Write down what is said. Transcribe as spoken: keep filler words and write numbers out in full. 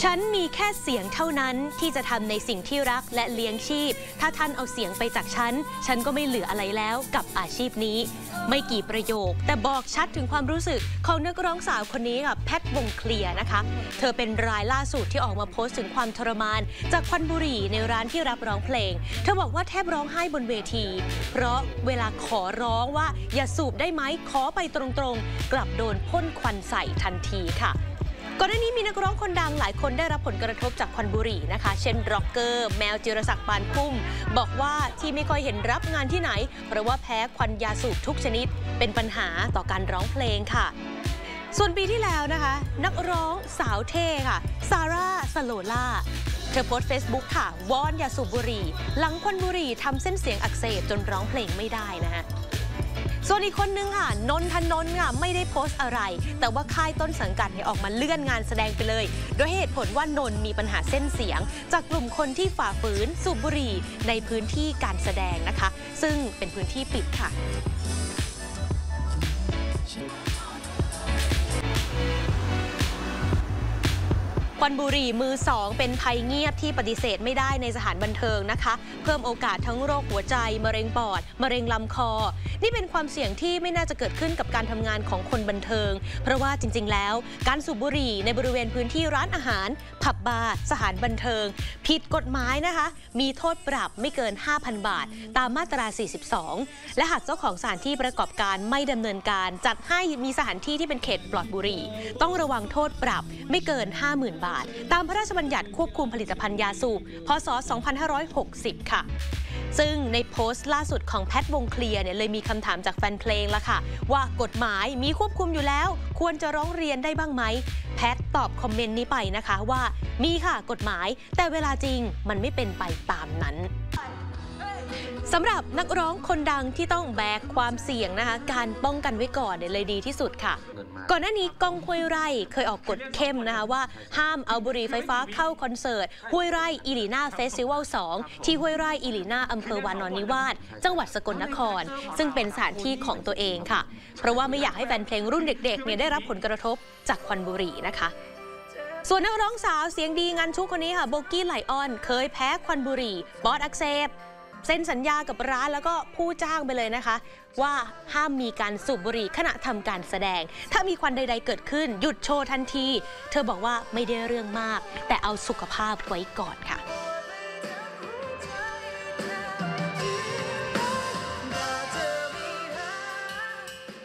ฉันมีแค่เสียงเท่านั้นที่จะทำในสิ่งที่รักและเลี้ยงชีพถ้าท่านเอาเสียงไปจากฉันฉันก็ไม่เหลืออะไรแล้วกับอาชีพนี้ไม่กี่ประโยคแต่บอกชัดถึงความรู้สึกของนักร้องสาวคนนี้ค่ะแพทวงเคลียร์นะคะเธอเป็นรายล่าสุดที่ออกมาโพสต์ถึงความทรมานจากควันบุหรี่ในร้านที่รับร้องเพลงเธอบอกว่าแทบร้องไห้บนเวทีเพราะเวลาขอร้องว่าอย่าสูบได้ไหมขอไปตรงๆกลับโดนพ่นควันใส่ทันทีค่ะก่อนหน้านี้มีนักร้องคนดังหลายคนได้รับผลกระทบจากควันบุหรี่นะคะเช่นร็อกเกอร์แมวจิรศักดิ์ปานพุ่มบอกว่าที่ไม่ค่อยเห็นรับงานที่ไหนเพราะว่าแพ้ควันยาสูบทุกชนิดเป็นปัญหาต่อการร้องเพลงค่ะส่วนปีที่แล้วนะคะนักร้องสาวเท่ค่ะซาร่าสโลล่าเธอโพสต์ Facebook ค่ะวอนอย่าสูบบุหรี่หลังควันบุหรี่ทำเส้นเสียงอักเสบจนร้องเพลงไม่ได้นะคะส่วนอีกคนนึงค่ะนนทนนท์ค่ะไม่ได้โพสต์อะไรแต่ว่าค่ายต้นสังกัดเนี่ยออกมาเลื่อนงานแสดงไปเลยโดยเหตุผลว่านนท์มีปัญหาเส้นเสียงจากกลุ่มคนที่ฝ่าฝืนสูบบุหรี่ในพื้นที่การแสดงนะคะซึ่งเป็นพื้นที่ปิดค่ะควันบุหรี่มือสองเป็นภัยเงียบที่ปฏิเสธไม่ได้ในสถานบันเทิงนะคะเพิ่มโอกาสทั้งโรคหัวใจมะเร็งปอดมะเร็งลำคอนี่เป็นความเสี่ยงที่ไม่น่าจะเกิดขึ้นกับการทำงานของคนบันเทิงเพราะว่าจริงๆแล้วการสูบบุหรี่ในบริเวณพื้นที่ร้านอาหารผับบาร์สถานบันเทิงผิดกฎหมายนะคะมีโทษปรับไม่เกิน ห้าพัน บาทตามมาตรา สี่สิบสองและหากเจ้าของสถานที่ประกอบการไม่ดำเนินการจัดให้มีสถานที่ที่เป็นเขตปลอดบุหรี่ต้องระวังโทษปรับไม่เกิน ห้าหมื่น บาทตามพระราชบัญญัติควบคุมผลิตภัณฑ์ยาสูบพ.ศ. สองพันห้าร้อยหกสิบ ค่ะซึ่งในโพสต์ล่าสุดของแพทวงเคลียร์เนี่ยเลยมีคำถามจากแฟนเพลงละค่ะว่ากฎหมายมีควบคุมอยู่แล้วควรจะร้องเรียนได้บ้างไหมแพทตอบคอมเมนต์นี้ไปนะคะว่ามีค่ะกฎหมายแต่เวลาจริงมันไม่เป็นไปตามนั้นสำหรับนักร้องคนดังที่ต้องแบกความเสี่ยงนะคะการป้องกันไว้ก่อนเนี่ยเลยดีที่สุดค่ะก่อนหน้านี้ก้องห้วยไร่เคยออกกฎเข้มนะคะว่าห้ามเอาบุหรี่ไฟฟ้าเข้าคอนเสิร์ตห้วยไร่อีลีน่าเฟสติวัลสองที่ห้วยไร่อีลีน่าอำเภอวานอนนิวาสจังหวัดสกลนครซึ่งเป็นสถานที่ของตัวเองค่ะเพราะว่าไม่อยากให้แฟนเพลงรุ่นเด็กๆเนี่ยได้รับผลกระทบจากควันบุหรี่นะคะส่วนนักร้องสาวเสียงดีงานชุกคนนี้ค่ะโบกี้ไลออนเคยแพ้ควันบุหรี่ปอดอักเสบเซ็นสัญญากับร้านแล้วก็ผู้จ้างไปเลยนะคะว่าห้ามมีการสูบบุหรี่ขณะทำการแสดงถ้ามีควันใดๆเกิดขึ้นหยุดโชว์ทันทีเธอบอกว่าไม่ได้เรื่องมากแต่เอาสุขภาพไว้ก่อนค่ะ